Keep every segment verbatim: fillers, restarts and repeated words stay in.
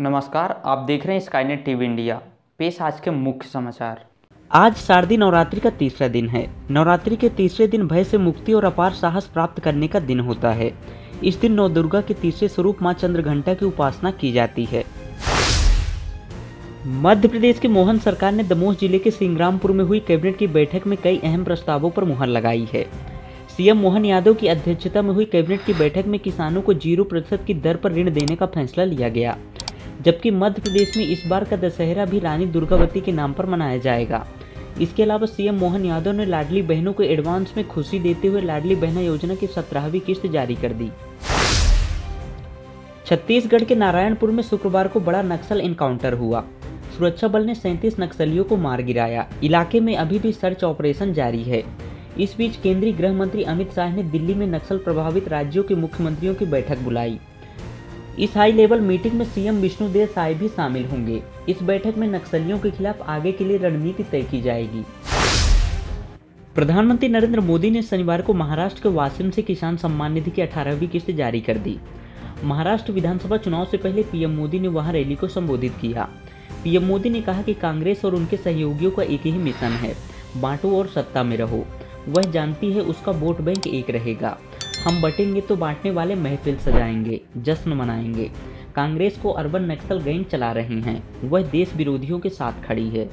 नमस्कार, आप देख रहे हैं स्काईनेट टीवी इंडिया। पेश आज के मुख्य समाचार। आज शारदीय नवरात्रि का तीसरा दिन है। नवरात्रि के तीसरे दिन भय से मुक्ति और अपार साहस प्राप्त करने का दिन होता है। इस दिन नौ दुर्गा के तीसरे स्वरूप मां चंद्रघंटा की उपासना की जाती है। मध्य प्रदेश के मोहन सरकार ने दमोह जिले के सिंग्रामपुर में हुई कैबिनेट की बैठक में कई अहम प्रस्तावों पर मुहर लगाई है। सीएम मोहन यादव की अध्यक्षता में हुई कैबिनेट की बैठक में किसानों को जीरो प्रतिशत की दर पर ऋण देने का फैसला लिया गया, जबकि मध्य प्रदेश में इस बार का दशहरा भी रानी दुर्गावती के नाम पर मनाया जाएगा। इसके अलावा सीएम मोहन यादव ने लाडली बहनों को एडवांस में खुशी देते हुए लाडली बहना योजना की सत्रहवीं किस्त जारी कर दी। छत्तीसगढ़ के नारायणपुर में शुक्रवार को बड़ा नक्सल एनकाउंटर हुआ। सुरक्षा बल ने सैंतीस नक्सलियों को मार गिराया। इलाके में अभी भी सर्च ऑपरेशन जारी है। इस बीच केंद्रीय गृह मंत्री अमित शाह ने दिल्ली में नक्सल प्रभावित राज्यों के मुख्यमंत्रियों की बैठक बुलाई। इस हाई लेवल मीटिंग में सीएम विष्णुदेव साय भी शामिल होंगे। इस बैठक में नक्सलियों के खिलाफ आगे के लिए रणनीति तय की जाएगी। प्रधानमंत्री नरेंद्र मोदी ने शनिवार को महाराष्ट्र के वाशिम से किसान सम्मान निधि की अठारहवीं किस्त जारी कर दी। महाराष्ट्र विधानसभा चुनाव से पहले पीएम मोदी ने वहां रैली को संबोधित किया। पीएम मोदी ने कहा कि कांग्रेस और उनके सहयोगियों का एक ही मिशन है, बांटो और सत्ता में रहो। वह जानती है उसका वोट बैंक एक रहेगा। हम बटेंगे तो बांटने वाले महफिल सजाएंगे, जश्न मनाएंगे। कांग्रेस को अर्बन नक्सल गैंग चला रही हैं, वह देश विरोधियों के साथ खड़ी है।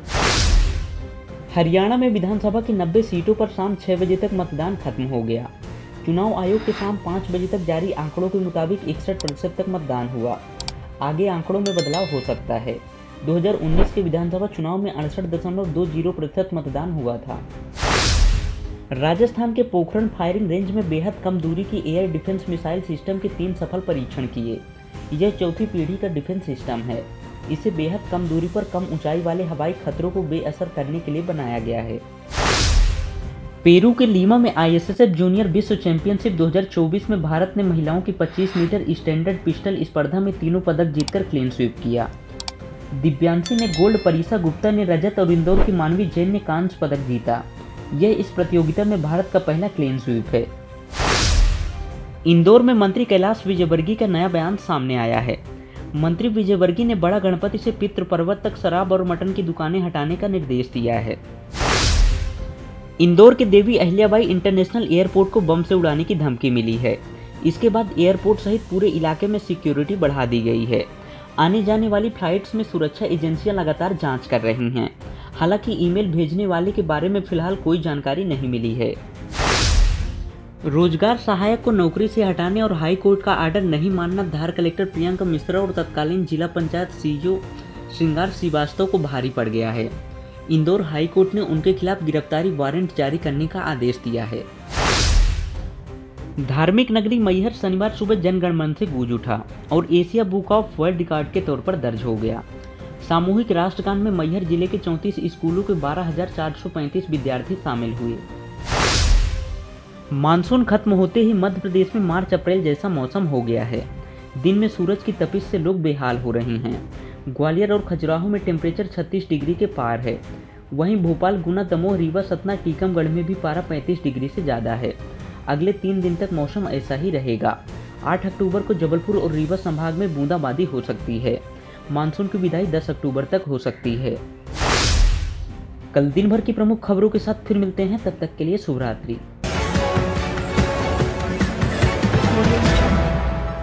हरियाणा में विधानसभा की नब्बे सीटों पर शाम छह बजे तक मतदान खत्म हो गया। चुनाव आयोग के शाम पाँच बजे तक जारी आंकड़ों के मुताबिक इकसठ प्रतिशत तक मतदान हुआ। आगे आंकड़ों में बदलाव हो सकता है। दो हज़ार उन्नीस के विधानसभा चुनाव में अड़सठ दशमलव दो जीरो प्रतिशत मतदान हुआ था। राजस्थान के पोखरण फायरिंग रेंज में बेहद कम दूरी की एयर डिफेंस मिसाइल सिस्टम के तीन सफल परीक्षण किए। यह चौथी पीढ़ी का डिफेंस सिस्टम है। इसे बेहद कम दूरी पर कम ऊंचाई वाले हवाई खतरों को बेअसर करने के लिए बनाया गया है। पेरू के लीमा में आईएसएसएफ जूनियर विश्व चैंपियनशिप दो हज़ार चौबीस में भारत ने महिलाओं की पच्चीस मीटर स्टैंडर्ड पिस्टल स्पर्धा में तीनों पदक जीतकर क्लीन स्वीप किया। दिव्यांशी ने गोल्ड, परीसा गुप्ता ने रजत और इंदौर की मानवी जैन ने कांस्य पदक जीता। यह इस प्रतियोगिता में भारत का पहला क्लीन स्वीप है। इंदौर में मंत्री कैलाश विजयवर्गीय का नया बयान सामने आया है। मंत्री विजयवर्गीय ने बड़ा गणपति से पितृ पर्वत तक शराब और मटन की दुकानें हटाने का निर्देश दिया है। इंदौर के देवी अहिल्याबाई इंटरनेशनल एयरपोर्ट को बम से उड़ाने की धमकी मिली है। इसके बाद एयरपोर्ट सहित पूरे इलाके में सिक्योरिटी बढ़ा दी गई है। आने जाने वाली फ्लाइट्स में सुरक्षा एजेंसियां लगातार जांच कर रही हैं। हालांकि ईमेल भेजने वाले के बारे में फिलहाल कोई जानकारी नहीं मिली है। रोजगार सहायक को नौकरी से हटाने और हाई कोर्ट का आर्डर नहीं मानना धार कलेक्टर प्रियंका मिश्रा और तत्कालीन जिला पंचायत सीईओ श्रृंगार श्रीवास्तव को भारी पड़ गया है। इंदौर हाई कोर्ट ने उनके खिलाफ गिरफ्तारी वारंट जारी करने का आदेश दिया है। धार्मिक नगरी मैहर शनिवार सुबह जनगण मन से गूंज उठा और Asia book of world record के तौर पर दर्ज हो गया। सामूहिक राष्ट्रगान में मैहर जिले के चौंतीस स्कूलों के बारह हज़ार चार सौ पैंतीस विद्यार्थी शामिल हुए। मानसून खत्म होते ही मध्य प्रदेश में मार्च अप्रैल जैसा मौसम हो गया है। दिन में सूरज की तपिश से लोग बेहाल हो रहे हैं। ग्वालियर और खजुराहो में टेम्परेचर छत्तीस डिग्री के पार है। वहीं भोपाल, गुना, दमोह, रीवा, सतना, टीकमगढ़ में भी पारा पैंतीस डिग्री से ज़्यादा है। अगले तीन दिन तक मौसम ऐसा ही रहेगा। आठ अक्टूबर को जबलपुर और रीवा संभाग में बूंदाबांदी हो सकती है। मानसून की विदाई दस अक्टूबर तक हो सकती है। कल दिन भर की प्रमुख खबरों के साथ फिर मिलते हैं, तब तक के लिए शुभ रात्रि।